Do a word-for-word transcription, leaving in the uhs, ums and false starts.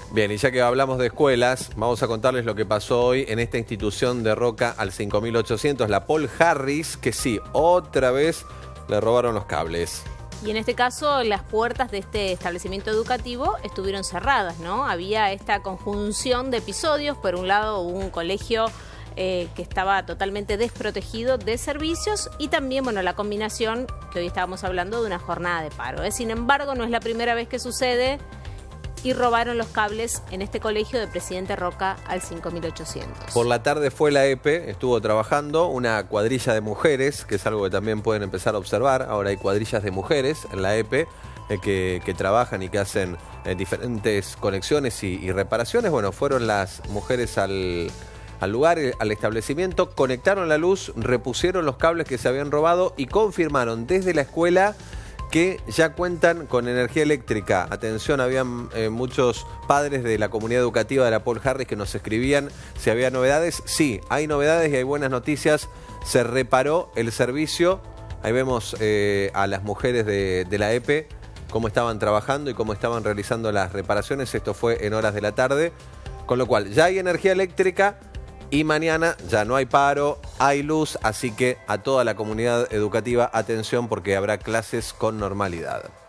Bien, y ya que hablamos de escuelas, vamos a contarles lo que pasó hoy en esta institución de Roca al cinco mil ochocientos, la Paul Harris, que sí, otra vez le robaron los cables. Y en este caso, las puertas de este establecimiento educativo estuvieron cerradas, ¿no? Había esta conjunción de episodios. Por un lado, un colegio eh, que estaba totalmente desprotegido de servicios y también, bueno, la combinación que hoy estábamos hablando de una jornada de paro, ¿eh? Sin embargo, no es la primera vez que sucede y robaron los cables en este colegio de Presidente Roca al cinco mil ochocientos. Por la tarde fue la E P E, estuvo trabajando una cuadrilla de mujeres, que es algo que también pueden empezar a observar. Ahora hay cuadrillas de mujeres en la E P E eh, que, que trabajan y que hacen eh, diferentes conexiones y, y reparaciones. Bueno, fueron las mujeres al, al lugar, al establecimiento, conectaron la luz, repusieron los cables que se habían robado y confirmaron desde la escuela que ya cuentan con energía eléctrica. Atención, habían eh, muchos padres de la comunidad educativa de la Paul Harris que nos escribían si había novedades. Sí, hay novedades y hay buenas noticias. Se reparó el servicio. Ahí vemos eh, a las mujeres de, de la E P E cómo estaban trabajando y cómo estaban realizando las reparaciones. Esto fue en horas de la tarde. Con lo cual, ya hay energía eléctrica. Y mañana ya no hay paro, hay luz, así que a toda la comunidad educativa, atención porque habrá clases con normalidad.